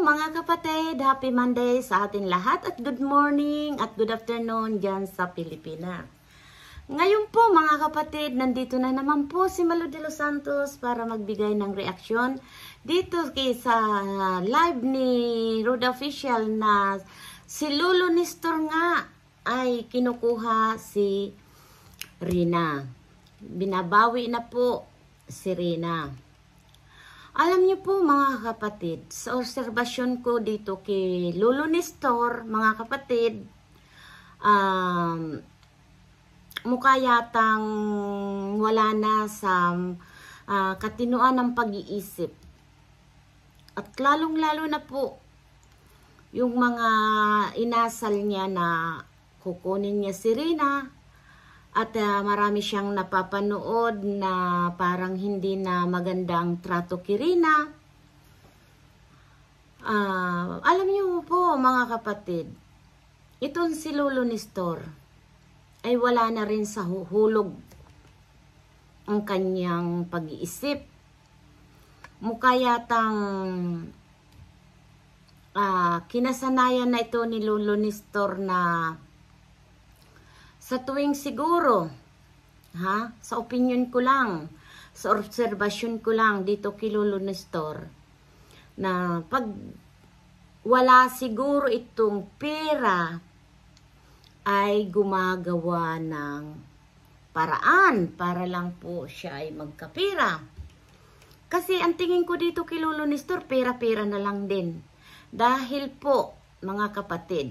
mga kapatid, happy Monday sa atin lahat at good morning at good afternoon dyan sa Pilipinas. Ngayon po mga kapatid, nandito na naman po si Malu de los Santos para magbigay ng reaksyon dito sa live ni Roda Official na si Lolo Nestor nga ay kinukuha si Rina. Binabawi na po si Rina. Alam niyo po mga kapatid, sa obserbasyon ko dito kay Lolo Nestor, mga kapatid, mukha yatang wala na sa katinuan ng pag-iisip. At lalong-lalo na po, yung mga inasal niya na kukunin niya si Rina, at marami siyang napapanood na parang hindi na magandang trato kay Rina. Alam niyo po mga kapatid, itong si Lolo Nestor ay wala na rin sa hulog ang kanyang pag-iisip. Mukha yatang kinasanayan na ito ni Lolo Nestor na sa tuwing siguro, sa opinion ko lang, sa obserbasyon ko lang dito kay Lolo Nestor, na pag wala siguro itong pera, ay gumagawa ng paraan para lang po siya ay magkapera. Kasi ang tingin ko dito kay Lolo Nestor, pera-pera na lang din. Dahil po, mga kapatid,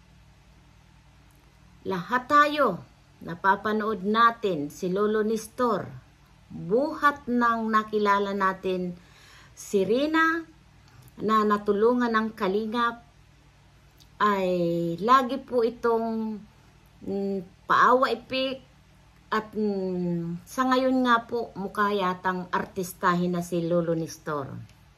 lahat tayo, napapanood natin si Lolo Nestor, buhat ng nakilala natin si Rina na natulungan ng kalingap, ay lagi po itong paawa-ipik at sa ngayon nga po mukha yatang artistahin na si Lolo Nestor.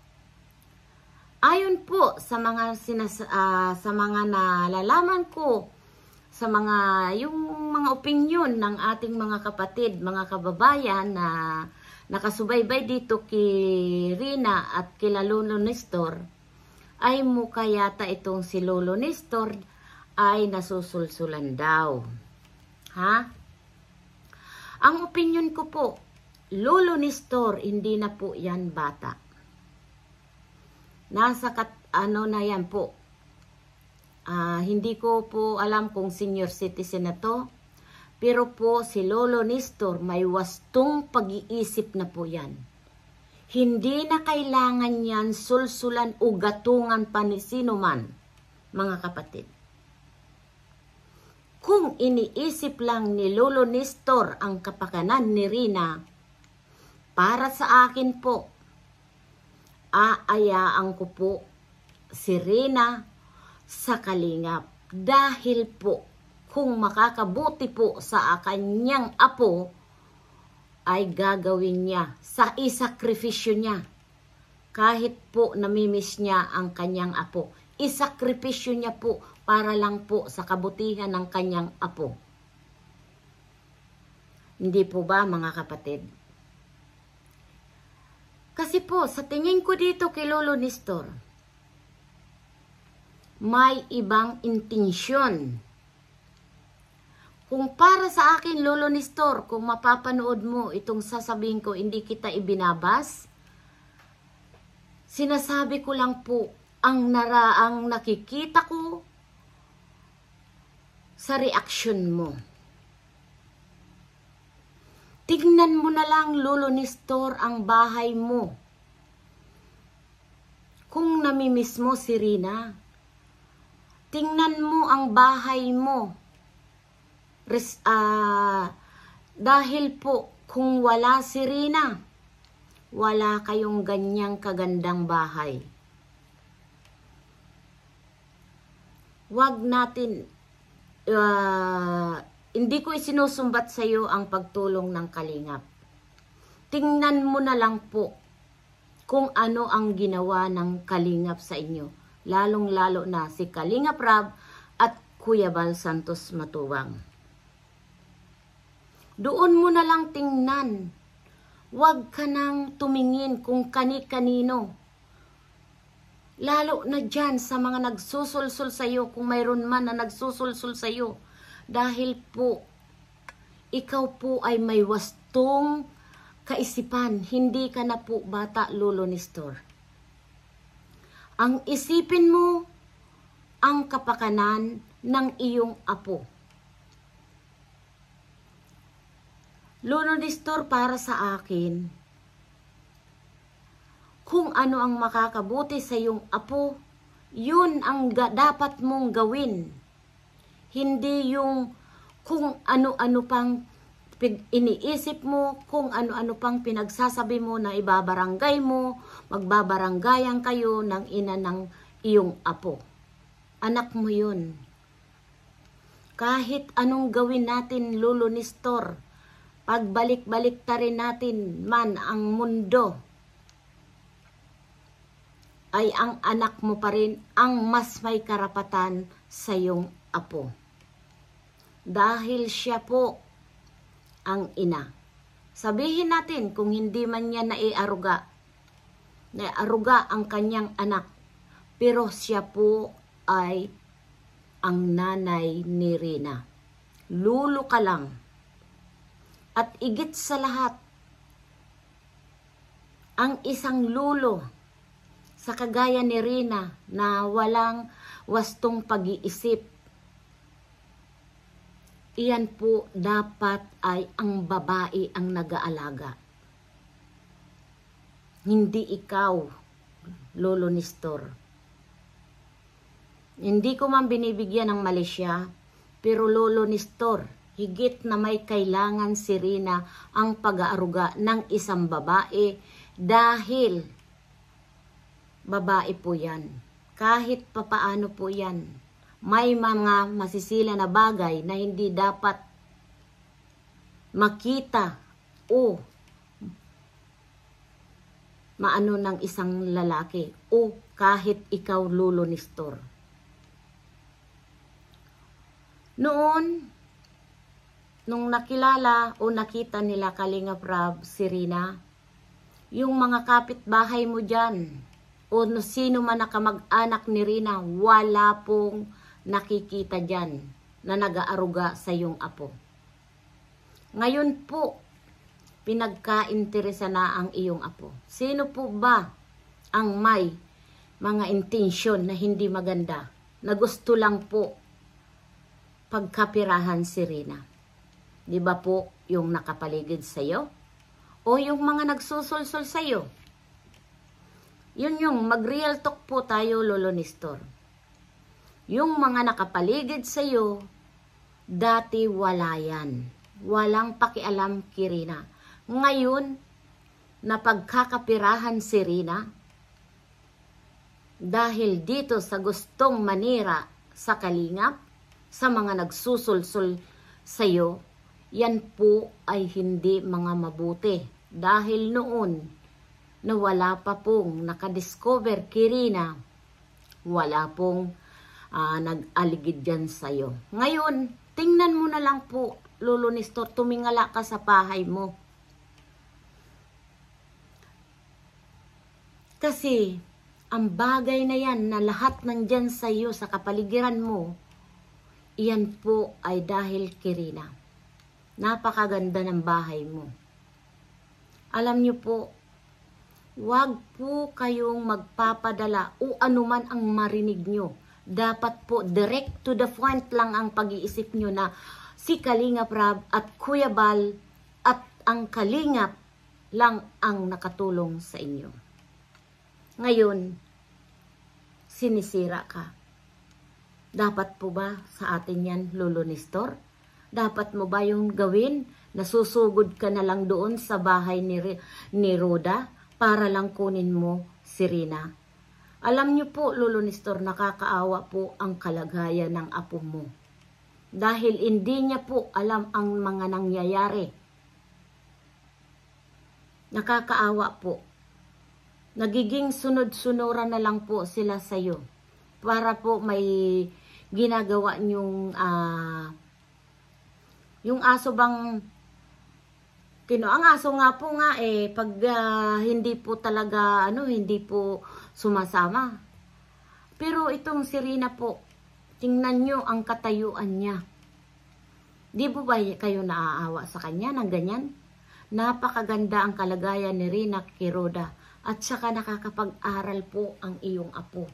Ayon po sa mga sa mga nalalaman ko, sa yung mga opinyon ng ating mga kapatid, mga kababayan na nakasubaybay dito kay Rina at kay Lolo Nestor, ay mukha yata itong si Lolo Nestor ay nasusulsulan daw. Ang opinyon ko po, Lolo Nestor, hindi na po yan bata. Nasa na yan po. Hindi ko po alam kung senior citizen na to, pero po si Lolo Nestor may wastong pag-iisip na po yan. Hindi na kailangan yan sulsulan o gatungan pa ni sino man, mga kapatid. Kung iniisip lang ni Lolo Nestor ang kapakanan ni Rina, para sa akin po, aayaan ko po si Rina sa kalingap, dahil po kung makakabuti po sa kanyang apo ay gagawin niya, sa isakripisyo niya, kahit po namimiss niya ang kanyang apo, isakripisyo niya po para lang po sa kabutihan ng kanyang apo. Hindi po ba mga kapatid? Kasi po sa tingin ko dito kay Lolo Nestor, may ibang intensyon. Kung para sa akin, Lolo Nestor, kung mapapanood mo itong sasabihin ko, hindi kita ibinabas, sinasabi ko lang po ang nakikita ko sa reaksyon mo. Tignan mo na lang, Lolo Nestor, ang bahay mo. Kung namimiss mo si Rina, tingnan mo ang bahay mo. Dahil po, kung wala si Rina, wala kayong ganyang kagandang bahay. Wag natin, hindi ko isinusumbat sa iyo ang pagtulong ng kalingap. Tingnan mo na lang po kung ano ang ginawa ng kalingap sa inyo. Lalong-lalo na si Kalingap Rab at Kuya Bal Santos Matubang. Doon mo na lang tingnan. Huwag ka nang tumingin kung kani-kanino. Lalo na dyan sa mga nagsusulsul sa'yo, kung mayroon man na nagsusulsul sa'yo. Dahil po, ikaw po ay may wastong kaisipan. Hindi ka na po bata, Lolo Nestor. Ang isipin mo, ang kapakanan ng iyong apo. Lolo Nestor, para sa akin, kung ano ang makakabuti sa iyong apo, yun ang dapat mong gawin. Hindi yung kung ano-ano pang iniisip mo, kung ano-ano pang pinagsasabi mo na ibabarangay mo, magbabaranggayan kayo ng ina ng iyong apo. Anak mo yun. Kahit anong gawin natin, Lolo Nestor, pagbalik-balik ta rin natin man ang mundo, ay ang anak mo pa rin ang mas may karapatan sa iyong apo. Dahil siya po ang ina. Sabihin natin kung hindi man niya naiaruga ang kanyang anak, pero siya po ay ang nanay ni Rina. Lulo ka lang. At igit sa lahat, ang isang lulo sa kagaya ni Rina na walang wastong pag-iisip, iyan po dapat ay ang babae ang nag-aalaga. Hindi ikaw, Lolo Nestor. Hindi ko man binibigyan ng mali siya, pero Lolo Nestor, higit na may kailangan si Rina ang pag-aaruga ng isang babae dahil babae po yan. Kahit papaano po yan. May mga masisila na bagay na hindi dapat makita o maano ng isang lalaki o kahit ikaw, Lolo Nestor. Noon, nung nakilala o nakita nila Kalingap Rab si Rina, yung mga kapitbahay mo dyan, o sino man na kamag-anak ni Rina, wala pong nakikita dyan na nag-aaruga sa iyong apo. Ngayon po, pinagka-interesa na ang iyong apo. Sino po ba ang may mga intensyon na hindi maganda, na gusto lang po pagkapirahan si Rina? Di ba po yung nakapaligid sa iyo? O yung mga nagsusulsul sa iyo? Yun yung mag-real talk po tayo, Lolo Nestor. Yung mga nakapaligid sa iyo, dati wala yan. Walang pakialam kay Rina. Ngayon, napagkakapirahan si Rina dahil dito sa gustong manira sa Kalingap, sa mga nagsusulsul sa iyo, yan po ay hindi mga mabuti. Dahil noon, na wala pa pong nakadiscover kay Rina, wala pong nag-aligid dyan sa'yo. Ngayon, tingnan mo na lang po, Lolo Nestor, tumingala ka sa bahay mo. Kasi, ang bagay na yan na lahat nandyan sa'yo sa kapaligiran mo, iyan po ay dahil kay Rina. Napakaganda ng bahay mo. Alam niyo po, wag po kayong magpapadala o anuman ang marinig nyo. Dapat po direct to the point lang ang pag-iisip nyo na si Kalingap Rab at Kuya Bal at ang Kalingap lang ang nakatulong sa inyo. Ngayon, sinisira ka. Dapat po ba sa atin yan, Lolo Nestor? Dapat mo ba yung gawin? Nasusugod ka na lang doon sa bahay ni Roda para lang kunin mo si Rina. Alam niyo po, Lolo Nestor, nakakaawa po ang kalagayan ng apo mo. Dahil hindi niya po alam ang mga nangyayari. Nakakaawa po. Nagiging sunod-sunuran na lang po sila sa'yo. Para po may ginagawa niyong yung aso bang ang aso nga po nga pag hindi po talaga hindi po sumasama, Pero itong si Rina po, tingnan nyo ang katayuan niya. Di ba kayo naaawa sa kanya ng ganyan? Napakaganda ang kalagayan ni Rina Quiroda at saka nakakapag-aral po ang iyong apo.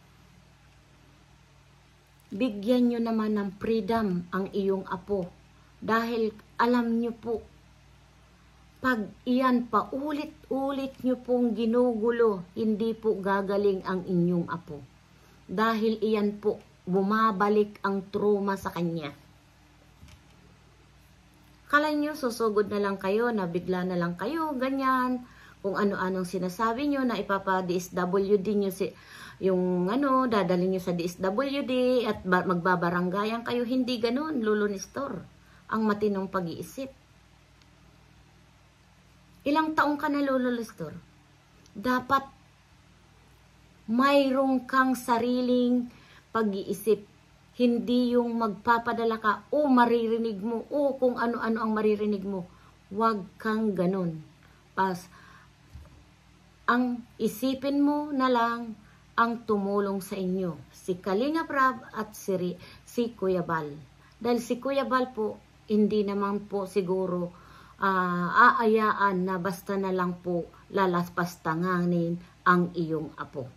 Bigyan nyo naman ng freedom ang iyong apo dahil alam nyo po, pag iyan pa ulit-ulit nyo pong ginugulo, hindi po gagaling ang inyong apo. Dahil iyan po, bumabalik ang trauma sa kanya. Kala nyo, susugod na lang kayo, na bigla na lang kayo, ganyan. Kung ano-anong sinasabi nyo na ipapa-DSWD nyo yung dadalhin nyo sa DSWD at magbabaranggayan kayo. Hindi ganun, Lolo Nestor. Ang matinong pag-iisip. Ilang taong ka na, Lolo Nestor? Dapat mayroong kang sariling pag-iisip. Hindi yung magpapadala ka, maririnig mo, kung ano-ano ang maririnig mo. Huwag kang ganun. Ang isipin mo na lang ang tumulong sa inyo. Si Kalinga Prab at si Kuya Bal. Dahil si Kuya Bal po, hindi naman po siguro aayaan na basta na lang po lalaspastanganin ang iyong apo.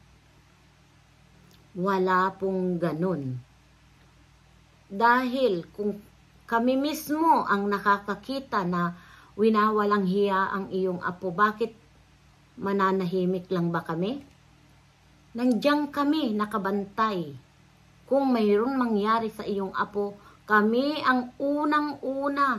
Wala pong ganun. Dahil kung kami mismo ang nakakakita na winawalang hiya ang iyong apo, bakit mananahimik lang ba kami? Nandiyan kami nakabantay. Kung mayroon mangyari sa iyong apo, kami ang unang-una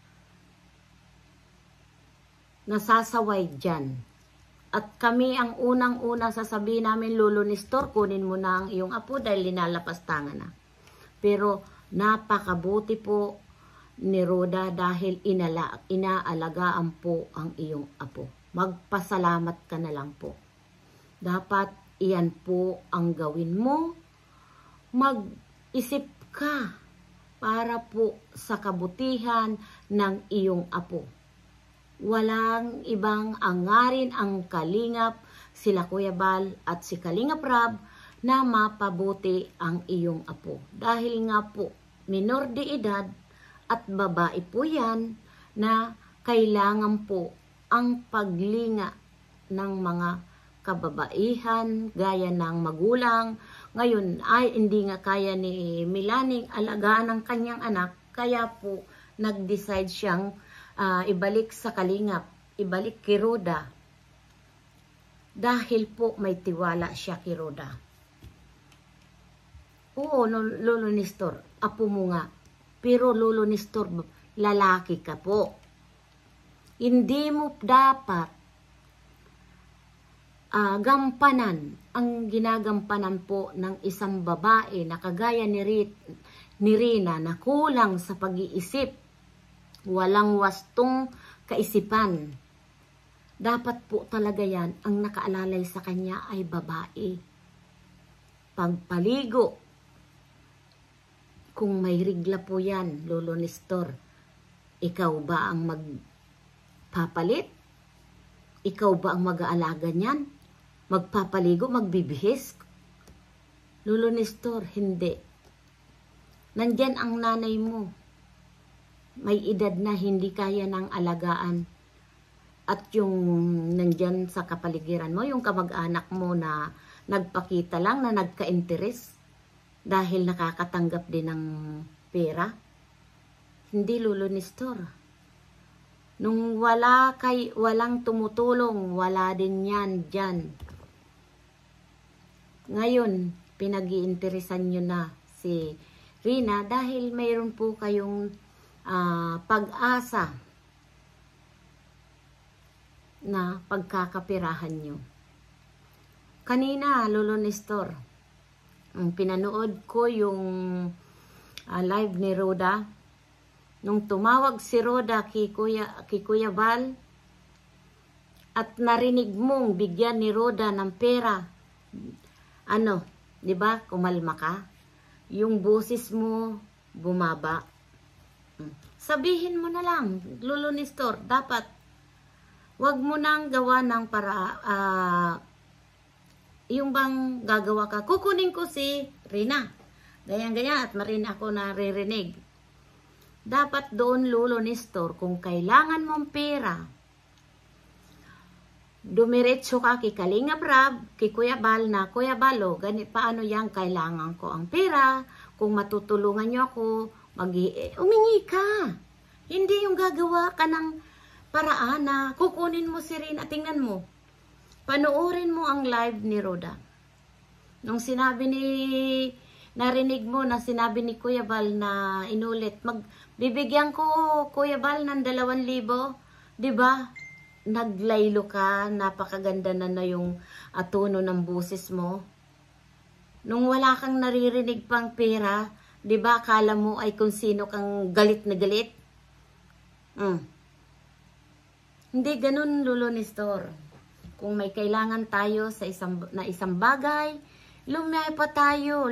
nasasaway dyan. At kami ang unang-una sasabihin namin, Lolo Nestor, kunin mo na ang iyong apo dahil linalapastangan na. Pero napakabuti po ni Roda dahil inaalagaan po ang iyong apo. Magpasalamat ka na lang po. Dapat iyan po ang gawin mo. Mag-isip ka para po sa kabutihan ng iyong apo. Walang ibang angarin ang Kalingap, sila Kuya Bal at si Kalinga Prab na mapabuti ang iyong apo. Dahil nga po, minor de edad at babae po yan na kailangan po ang paglinga ng mga kababaihan gaya ng magulang. Ngayon ay hindi nga kaya ni Melanie alagaan ang kanyang anak, kaya po nag-decide siyang ibalik sa Kalingap, ibalik kay Roda. Dahil po may tiwala siya kay Roda. Oo, Lolo Nestor, apo mo nga. Pero Lolo Nestor, lalaki ka po. Hindi mo dapat gampanan ang ginagampanan po ng isang babae na kagaya ni Rina na kulang sa pag-iisip, walang wastong kaisipan. Dapat po talaga yan, ang nakaalalay sa kanya ay babae. Pagpaligo, kung may rigla po yan, Lolo Nestor, ikaw ba ang magpapalit? Ikaw ba ang mag-aalaga niyan? Magpapaligo, magbibihis? Lolo Nestor, hindi. Nandyan ang nanay mo. May edad na hindi kaya ng alagaan. At yung nandyan sa kapaligiran mo, yung kamag-anak mo na nagpakita lang, na nagka-interes dahil nakakatanggap din ng pera. Hindi, Lolo Nestor. Nung walang tumutulong, wala din yan dyan. Ngayon, pinag-iinteresan nyo na si Rina dahil mayroon po kayong pag-asa na pagkakapirahan nyo. Kanina, Lolo Nestor, pinanood ko yung live ni Roda. Nung tumawag si Roda kay Kuya Bal at narinig mong bigyan ni Roda ng pera, di ba, kumalma ka? Yung boses mo bumaba. Sabihin mo na lang, Lolo Nestor, dapat wag mo nang gawa ng yung bang gagawa ka, kukunin ko si Rina. Ganyan-ganyan at marina ako naririnig. Dapat doon, Lolo Nestor, kung kailangan mong pera, dumiretso ka kay Kalinga Prab, kay Kuya Bal na, Kuya Balo, paano yan, kailangan ko ang pera, kung matutulungan nyo ako, umingi ka. Hindi yung gagawa ka ng paraan na kukunin mo si Rina. Tingnan mo, panoorin mo ang live ni Roda. Nung sinabi narinig mo na sinabi ni Kuya Bal na inulit, bibigyan ko Kuya Bal ng 2,000, di ba? Naglaylo ka, napakaganda na yung tono ng boses mo. Nung wala kang naririnig pang pera, di ba, akala mo ay kung sino kang galit na galit? Hindi ganun, Lolo Nestor. Kung may kailangan tayo sa isang bagay, lumiyay pa tayo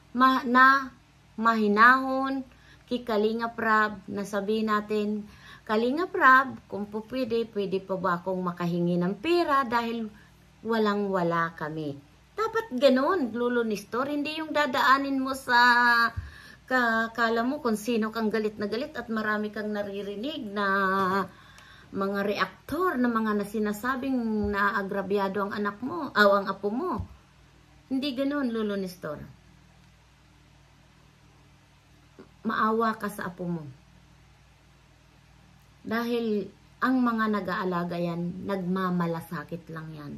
mahinahon kay Kalinga Prab, na sabihin natin, Kalinga Prab, kung po pwede pa ba akong makahingi ng pera dahil walang-wala kami. Dapat ganun, Lolo Nestor, hindi yung dadaanin mo sa kala mo kung sino kang galit na galit at marami kang naririnig na mga reaktor na mga sinasabing naagrabyado ang anak mo, ang apo mo. Hindi ganun, Lolo Nestor. Maawa ka sa apo mo. Dahil ang mga nag-aalaga yan, nagmamalasakit lang yan.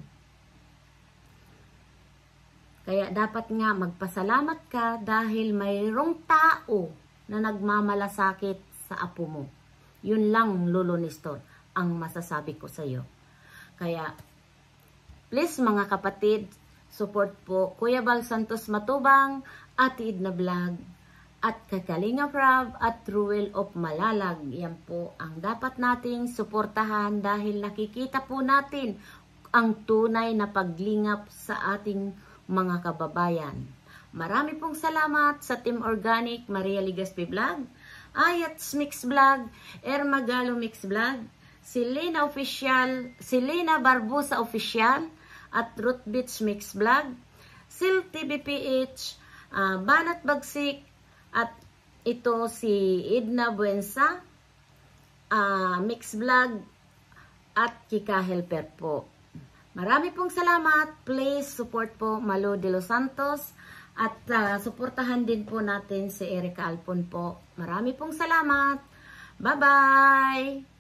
Kaya dapat nga magpasalamat ka dahil mayroong tao na nagmamalasakit sa apo mo. Yun lang, Lolo Nestor, ang masasabi ko sa iyo. Kaya, please mga kapatid, support po Kuya Bal Santos Matubang, Ate Edna Vlog, at Kalinga Prab at Ruel of Malalag. Yan po ang dapat nating suportahan dahil nakikita po natin ang tunay na paglingap sa ating mga kababayan. Marami pong salamat sa Team Organic, Maria Ligaspi Vlog, Ayats Mix Vlog, Ermagalo Mix Vlog, Selena Barbosa Official, at Root Beach Mix Vlog, Sil TVPH, Banat Bagsik, at ito si Edna Buensa, Mix Vlog, at Kika Helper po. Marami pong salamat. Please support po Malo de los Santos at suportahan din po natin si Erica Alpon po. Marami pong salamat. Bye-bye!